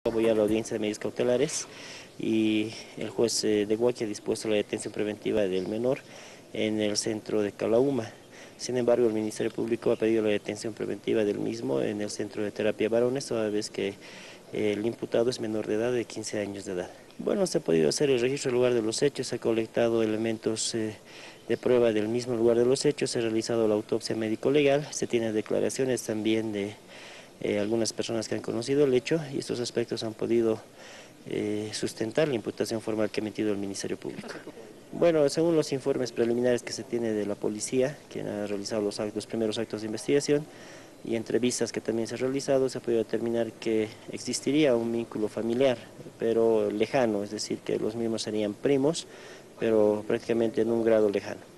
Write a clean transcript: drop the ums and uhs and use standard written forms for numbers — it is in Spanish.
Voy a la audiencia de medidas cautelares y el juez de Huachi ha dispuesto la detención preventiva del menor en el centro de Calauma. Sin embargo, el Ministerio Público ha pedido la detención preventiva del mismo en el centro de terapia varones, toda vez que el imputado es menor de edad, de 15 años de edad. Bueno, se ha podido hacer el registro del lugar de los hechos, se ha colectado elementos de prueba del mismo lugar de los hechos, se ha realizado la autopsia médico-legal, se tienen declaraciones también de algunas personas que han conocido el hecho, y estos aspectos han podido sustentar la imputación formal que ha emitido el Ministerio Público. Bueno, según los informes preliminares que se tiene de la policía, quien ha realizado los primeros actos de investigación, y entrevistas que también se han realizado, se ha podido determinar que existiría un vínculo familiar, pero lejano, es decir, que los mismos serían primos, pero prácticamente en un grado lejano.